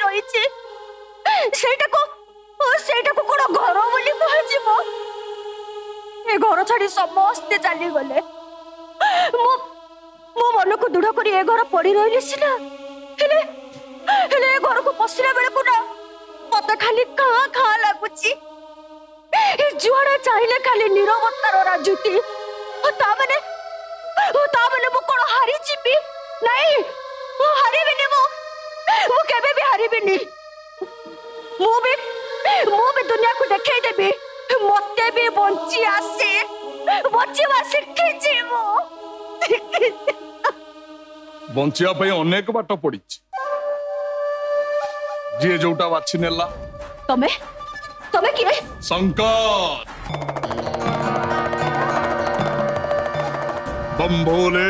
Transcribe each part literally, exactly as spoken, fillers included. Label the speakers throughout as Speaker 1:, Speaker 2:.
Speaker 1: रही सेटा को सेटा को कोन घर बोली कहजिबो ए घर छाड़ी समस्ते चली गले मो मो मन को दृढ़ करी ए घर पड़ी रही सिना हेले हेले ए घर को पसिला बेले को ना मत खाली खा खा लागुची ए जुआड़ा चाहिले खाली नीरवतार राजुती ता माने ता माने मो कोन हारी जीबी नहीं मो हारी बिनी मो मो केबे भी हारी बिनी मो भी मो भी दुनिया को देखाई देबी मते भी बंची आसे बंचीवा शिखी जीवो
Speaker 2: बंचिया पे अनेक बाट पड़ी जी जोटा बाछि नेला
Speaker 1: तमे तमे किए
Speaker 2: शंकर बम्भोले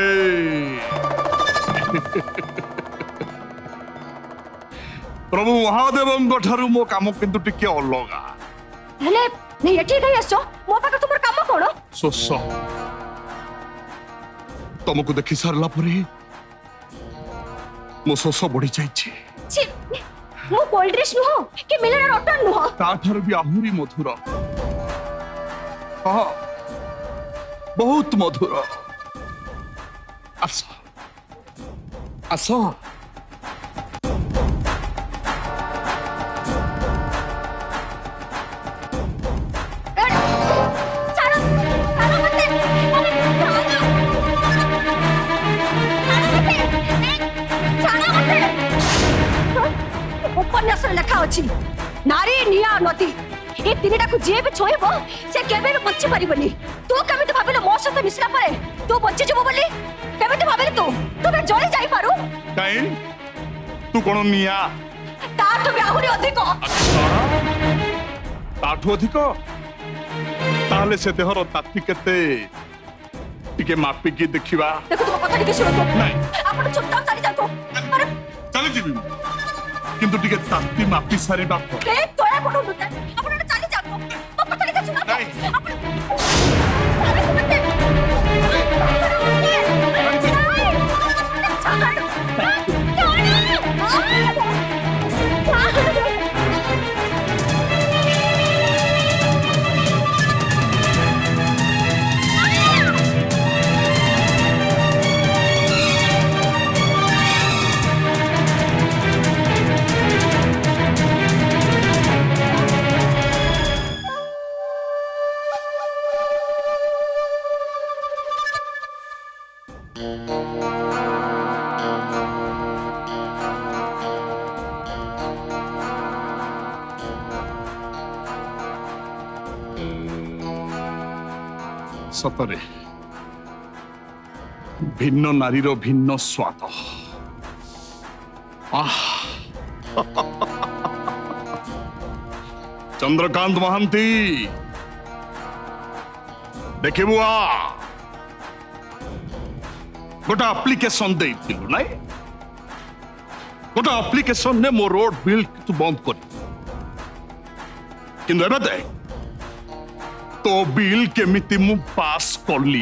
Speaker 2: प्रभु महादेव ठारू मो काम किंतु टिके अलगा
Speaker 1: हेले नहीं एठी गई आसो मो पाक तुमर काम कोन
Speaker 2: सोस तुमको देखि सारला परे मो सोस बढ़ी जाई छी
Speaker 1: छी मो कोल्ड ड्रिंक्स नुहो कि मिलर रटन नुहो
Speaker 2: ता ठार भी आहुरी मधुर हां बहुत मधुर आसो आसो
Speaker 1: उपन्यास लिखा अच्छी नारी निया नदी ये तीनटा को जे भी छोइबो से केबे भी बच्चे पारिबनी तू केबे तो भाबिलो मो सहित मिसला परे तू बच्चे जबो बोली केबे तो भाबिलो तू तू बे जळी जाई पारू
Speaker 2: काई तू कोन निया
Speaker 1: ता तो भी आहुरी अधिक
Speaker 2: ताठू अधिक ताले से देहर ताती केते टिके मापी की देखिबा
Speaker 1: देखो तुम कथा टिके सुनो
Speaker 2: नहीं
Speaker 1: आपण चुपचाप चली जातो अरे
Speaker 2: चली जीबी किंतु टिके ताती मापी सारी बात
Speaker 1: ए तोया कोन लुटे आपण चली जातो मो कथा टिके सुनो
Speaker 2: नहीं
Speaker 1: आपण
Speaker 2: सतरे भिन्न नारीर भिन्न स्वाद आह चंद्रकांत महांती देखे बुआ गोटे एप्लिकेशन दे ना गोटे एप्लिकेशन ने मो रोड बिल तू बंद कर किंतु एबे दे तो बिल केमिति मु पास करली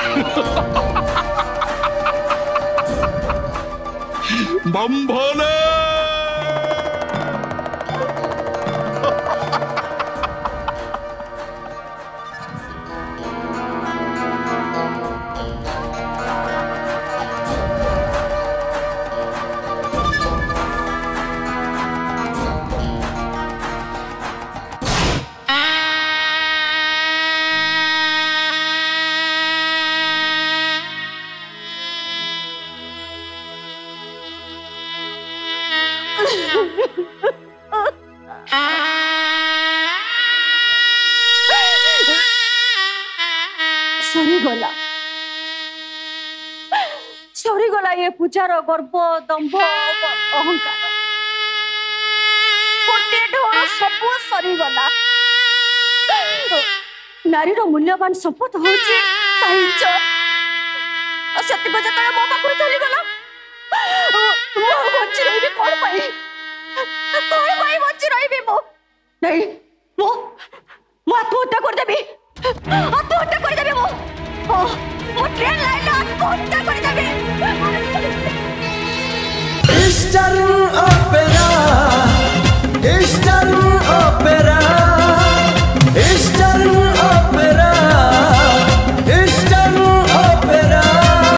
Speaker 2: बम्भोले
Speaker 1: सरी गला सरी गला ये पूजार गर्व दंभ अहंकार गोटे ढोर सब सरी गला नारीर मूल्यवान संपद हूँ से मो पाखु चली गला बची रही कौन पाई कौन पाई बची रही मो नहीं मो मो आत्महत्या करदेवी आत्महत्या करदेवी मो मो ट्रेन लाइन आत्महत्या